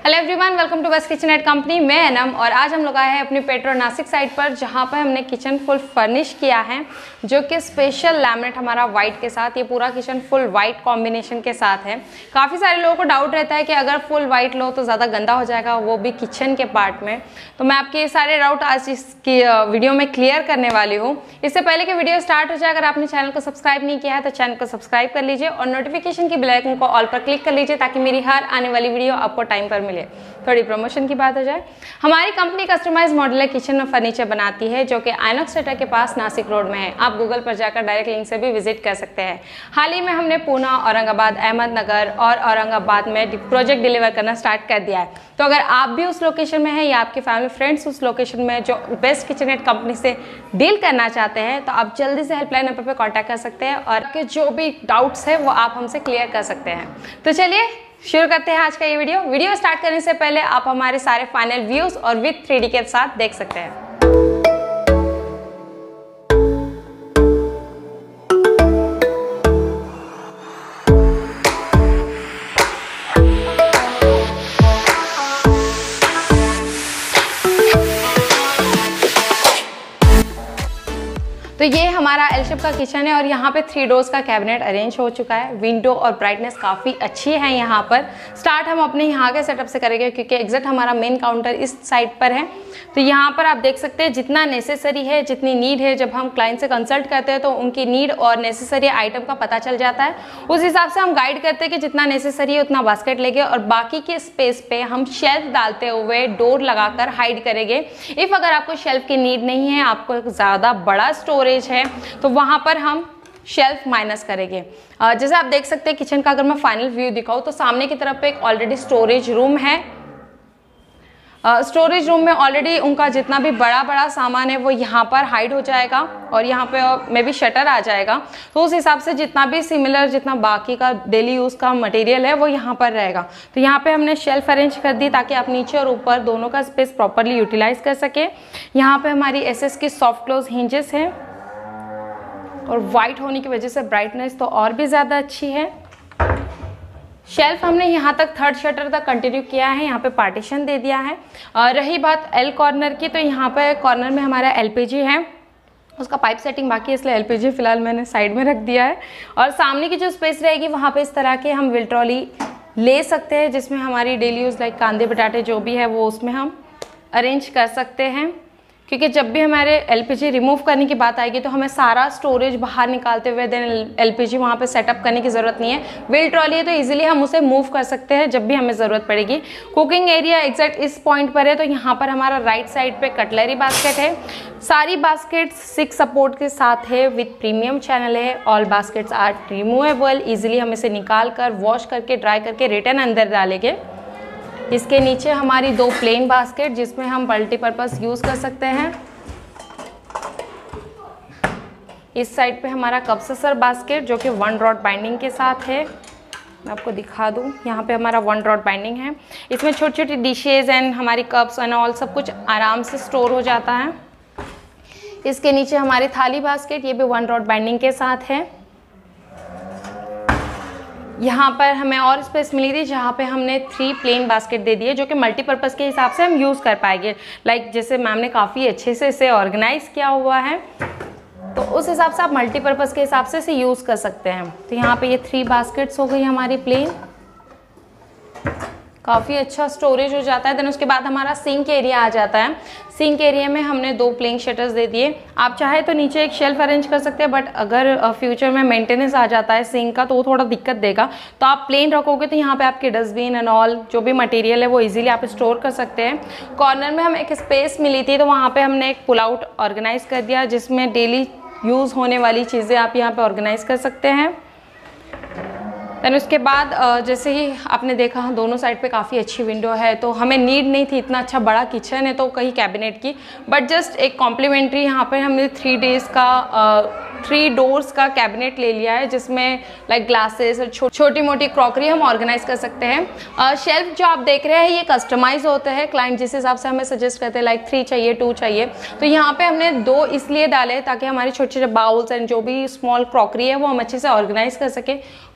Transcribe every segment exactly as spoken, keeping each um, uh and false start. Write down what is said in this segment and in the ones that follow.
Hello everyone, welcome to best kitchen at company. मैं अनम और आज हम लोग आए हैं अपनी पेट्रो नासिक साइट पर, जहां पर हमने किचन फुल फर्निश किया है, जो कि स्पेशल लैमिनेट हमारा वाइट के साथ। ये पूरा किचन फुल वाइट कॉम्बिनेशन के साथ है। काफ़ी सारे लोगों को डाउट रहता है कि अगर फुल वाइट लो तो ज़्यादा गंदा हो जाएगा, वो भी किचन के पार्ट में। तो मैं आपके ये सारे डाउट आज इसकी वीडियो में क्लियर करने वाली हूँ। इससे पहले कि वीडियो स्टार्ट हो जाए, अगर आपने चैनल को सब्सक्राइब नहीं किया है तो चैनल को सब्सक्राइब कर लीजिए और नोटिफिकेशन की बेल आइकन को ऑल पर क्लिक कर लीजिए, ताकि मेरी हर आने वाली वीडियो आपको टाइम पर मिले। थोड़ी प्रमोशन की बात हो जाए, हमारी कंपनी कस्टमाइज मॉड्यूलर किचन और फर्नीचर बनाती है, जो कि आइनॉक्स थिएटर के पास नासिक रोड में है। आप गूगल पर जाकर डायरेक्ट लिंक से भी विजिट कर सकते हैं। हाल ही में हमने पूना, औरंगाबाद, अहमदनगर और औरंगाबाद में प्रोजेक्ट डिलीवर करना स्टार्ट कर दिया है। तो अगर आप भी उस लोकेशन में हैं या आपके फैमिली फ्रेंड्स उस लोकेशन में जो बेस्ट किचन एट कंपनी से डील करना चाहते हैं, तो आप जल्दी से हेल्पलाइन नंबर पर कॉन्टैक्ट कर सकते हैं और आपके जो भी डाउट्स है वो आप हमसे क्लियर कर सकते हैं। तो चलिए शुरू करते हैं आज का ये वीडियो। वीडियो स्टार्ट करने से पहले आप हमारे सारे फाइनल व्यूज और विद थ्री डी के साथ देख सकते हैं। तो ये हमारा एल शेप का किचन है और यहाँ पे थ्री डोर्स का कैबिनेट अरेंज हो चुका है। विंडो और ब्राइटनेस काफ़ी अच्छी है यहाँ पर। स्टार्ट हम अपने यहाँ के सेटअप से करेंगे, क्योंकि एग्जैक्ट हमारा मेन काउंटर इस साइड पर है। तो यहाँ पर आप देख सकते हैं जितना नेसेसरी है, जितनी नीड है, जब हम क्लाइंट से कंसल्ट करते हैं तो उनकी नीड और नेसेसरी आइटम का पता चल जाता है। उस हिसाब से हम गाइड करते हैं कि जितना नेसेसरी है उतना बास्केट लेंगे और बाकी के स्पेस पे हम शेल्फ डालते हुए डोर लगाकर हाइड करेंगे। इफ़ अगर आपको शेल्फ की नीड नहीं है, आपको ज़्यादा बड़ा स्टोरेज है, तो वहाँ पर हम शेल्फ माइनस करेंगे। जैसे आप देख सकते हैं किचन का अगर मैं फाइनल व्यू दिखाऊँ तो सामने की तरफ पे एक ऑलरेडी स्टोरेज रूम है। स्टोरेज uh, रूम में ऑलरेडी उनका जितना भी बड़ा बड़ा सामान है वो यहाँ पर हाइड हो जाएगा और यहाँ पे मे भी शटर आ जाएगा। तो उस हिसाब से जितना भी सिमिलर जितना बाकी का डेली यूज़ का मटेरियल है वो यहाँ पर रहेगा। तो यहाँ पे हमने शेल्फ अरेंज कर दी ताकि आप नीचे और ऊपर दोनों का स्पेस प्रॉपरली यूटिलाइज कर सके। यहाँ पे हमारी एस एस की सॉफ्ट क्लोज हिंजेस हैं और वाइट होने की वजह से ब्राइटनेस तो और भी ज़्यादा अच्छी है। शेल्फ हमने यहाँ तक थर्ड शटर तक कंटिन्यू किया है, यहाँ पे पार्टीशन दे दिया है। और रही बात एल कॉर्नर की, तो यहाँ पे कॉर्नर में हमारा एलपीजी है, उसका पाइप सेटिंग बाकी है, इसलिए एलपीजी फिलहाल मैंने साइड में रख दिया है। और सामने की जो स्पेस रहेगी वहाँ पे इस तरह के हम विल ट्रॉली ले सकते हैं, जिसमें हमारी डेली यूज़ लाइक कांदे बटाटे जो भी है वो उसमें हम अरेंज कर सकते हैं। क्योंकि जब भी हमारे एलपीजी रिमूव करने की बात आएगी तो हमें सारा स्टोरेज बाहर निकालते हुए देन एलपीजी वहाँ पे सेटअप करने की ज़रूरत नहीं है। व्हील ट्रॉली है तो इजीली हम उसे मूव कर सकते हैं जब भी हमें ज़रूरत पड़ेगी। कुकिंग एरिया एग्जैक्ट इस पॉइंट पर है, तो यहाँ पर हमारा राइट साइड पे कटलरी बास्केट है। सारी बास्केट्स सिक्स सपोर्ट के साथ है, विथ प्रीमियम चैनल है। All baskets are removable. Easily हम इसे निकाल कर वॉश करके ड्राई करके रिटर्न अंदर डालेंगे। इसके नीचे हमारी दो प्लेन बास्केट जिसमें हम मल्टीपर्पज़ यूज़ कर सकते हैं। इस साइड पे हमारा कप ससर बास्केट जो कि वन रॉड बाइंडिंग के साथ है। मैं आपको दिखा दूँ, यहाँ पे हमारा वन रॉड बाइंडिंग है। इसमें छोटी छोटी डिशेज एंड हमारी कप्स एंड ऑल सब कुछ आराम से स्टोर हो जाता है। इसके नीचे हमारी थाली बास्केट, ये भी वन रॉड बाइंडिंग के साथ है। यहाँ पर हमें और स्पेस मिली थी जहाँ पे हमने थ्री प्लेन बास्केट दे दिए, जो कि मल्टीपर्पज़ के हिसाब से हम यूज़ कर पाएंगे। लाइक जैसे मैम ने काफ़ी अच्छे से इसे ऑर्गेनाइज किया हुआ है, तो उस हिसाब से आप मल्टीपर्पज़ के हिसाब से इसे यूज़ कर सकते हैं। तो यहाँ पे ये थ्री बास्केट्स हो गई हमारी प्लेन, काफ़ी अच्छा स्टोरेज हो जाता है। देन उसके बाद हमारा सिंक एरिया आ जाता है। सिंक एरिया में हमने दो प्लेन शटर्स दे दिए। आप चाहे तो नीचे एक शेल्फ अरेंज कर सकते हैं, बट अगर फ्यूचर में मेंटेनेंस आ जाता है सिंक का तो वो थोड़ा दिक्कत देगा। तो आप प्लेन रखोगे तो यहाँ पे आपके डस्टबिन एंड ऑल जो भी मटेरियल है वो इजीली आप स्टोर कर सकते हैं। कॉर्नर में हमें एक स्पेस मिली थी, तो वहाँ पर हमने एक पुल आउट ऑर्गेनाइज कर दिया, जिसमें डेली यूज़ होने वाली चीज़ें आप यहाँ पर ऑर्गेनाइज कर सकते हैं। देन उसके बाद जैसे ही आपने देखा दोनों साइड पे काफ़ी अच्छी विंडो है, तो हमें नीड नहीं थी इतना अच्छा बड़ा किचन है तो कहीं कैबिनेट की, बट जस्ट एक कॉम्प्लीमेंट्री यहाँ पे हमने थ्री डेज का थ्री डोर्स का कैबिनेट ले लिया है, जिसमें लाइक ग्लासेस और छो, छोटी मोटी क्रॉकरी हम ऑर्गेनाइज कर सकते हैं। शेल्फ जो आप देख रहे हैं ये कस्टमाइज होते हैं, क्लाइंट जिस हिसाब से हमें सजेस्ट करते हैं, लाइक थ्री चाहिए टू चाहिए, तो यहाँ पे हमने दो इसलिए डाले ताकि हमारी छोटे छोटे बाउल्स एंड जो भी स्मॉल क्रॉकरी है वो हम अच्छे से ऑर्गेनाइज कर सके।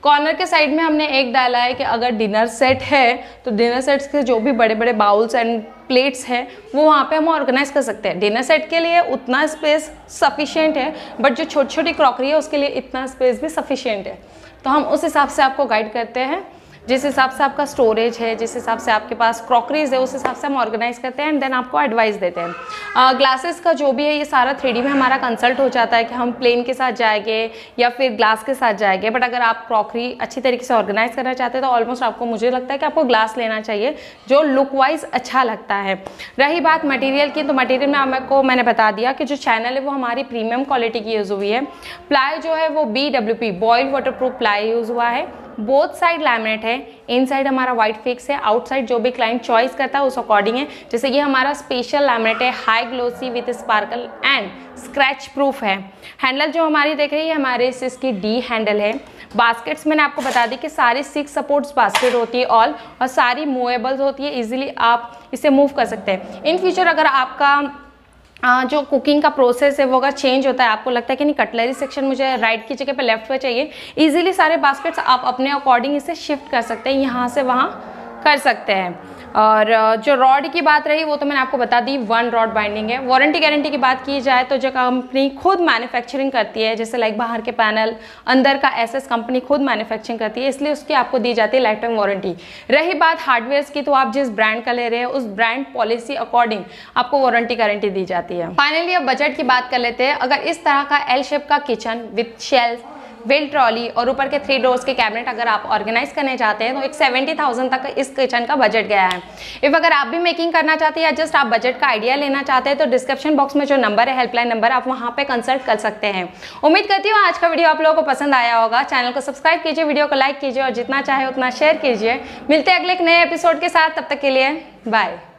कॉर्नर के साइड में हमने एक डाला है कि अगर डिनर सेट है तो डिनर सेट्स के जो भी बड़े बड़े बाउल्स एंड प्लेट्स हैं वो वहाँ पे हम ऑर्गेनाइज कर सकते हैं। डिनर सेट के लिए उतना स्पेस सफिशिएंट है, बट जो छोटी छोटी क्रॉकरी है उसके लिए इतना स्पेस भी सफिशिएंट है। तो हम उस हिसाब से आपको गाइड करते हैं, जिस हिसाब से आपका स्टोरेज है, जिस हिसाब से आपके पास क्रॉकरीज है, उस हिसाब से हम ऑर्गेनाइज करते हैं एंड देन आपको एडवाइस देते हैं। ग्लासेस का जो भी है ये सारा थ्री डी में हमारा कंसल्ट हो जाता है कि हम प्लेन के साथ जाएंगे या फिर ग्लास के साथ जाएंगे, बट अगर आप क्रॉकरी अच्छी तरीके से ऑर्गेनाइज करना चाहते हैं तो ऑलमोस्ट आपको, मुझे लगता है कि आपको ग्लास लेना चाहिए जो लुक वाइज अच्छा लगता है। रही बात मटेरियल की, तो मटेरियल में आपको मैंने बता दिया कि जो चैनल है वो हमारी प्रीमियम क्वालिटी की यूज़ हुई है। प्लाई जो है वो B W P boil water proof ply use हुआ है। बोथ साइड लैमिनेट है, इन साइड हमारा व्हाइट फिक्स है, आउटसाइड जो भी क्लाइंट चॉइस करता है उस अकॉर्डिंग है। जैसे ये हमारा स्पेशल लैमिनेट है, high glossy with sparkle and scratch proof है। हैंडल जो हमारी देख रही है हमारे इसकी डी हैंडल है। बास्केट्स मैंने आपको बता दी कि सारी सिक्स सपोर्ट्स बास्केट होती है ऑल, और सारी मूवेबल्स होती है, इजीली आप इसे मूव कर सकते हैं। इन फ्यूचर अगर आपका आ, जो कुकिंग का प्रोसेस है वो अगर चेंज होता है, आपको लगता है कि नहीं कटलरी सेक्शन मुझे राइट की जगह पे लेफ्ट पे चाहिए, इजीली सारे बास्केट्स आप अपने अकॉर्डिंग इसे शिफ्ट कर सकते हैं, यहाँ से वहाँ कर सकते हैं। और जो रॉड की बात रही वो तो मैंने आपको बता दी, वन रॉड बाइंडिंग है। वारंटी गारंटी की बात की जाए तो जो कंपनी खुद मैन्युफैक्चरिंग करती है, जैसे लाइक बाहर के पैनल, अंदर का एसएस कंपनी खुद मैन्युफैक्चरिंग करती है, इसलिए उसकी आपको दी जाती है लाइफ टाइम वारंटी। रही बात हार्डवेयर की, तो आप जिस ब्रांड का ले रहे हैं उस ब्रांड पॉलिसी अकॉर्डिंग आपको वारंटी गारंटी दी जाती है। फाइनली अब बजट की बात कर लेते हैं। अगर इस तरह का एल शेप का kitchen with shelf, wheel trolley और ऊपर के थ्री डोर्स के कैबिनेट अगर आप ऑर्गेनाइज करने चाहते हैं तो एक सेवेंटी थाउजेंड तक इस किचन का बजट गया है। इफ अगर आप भी मेकिंग करना चाहते हैं या जस्ट आप बजट का आइडिया लेना चाहते हैं तो डिस्क्रिप्शन बॉक्स में जो नंबर है, हेल्पलाइन नंबर, आप वहां पे कंसल्ट कर सकते हैं। उम्मीद करती हूँ आज का वीडियो आप लोगों को पसंद आया होगा। चैनल को सब्सक्राइब कीजिए, वीडियो को लाइक कीजिए और जितना चाहे उतना शेयर कीजिए। मिलते हैं अगले एक नए एपिसोड के साथ, तब तक के लिए बाय।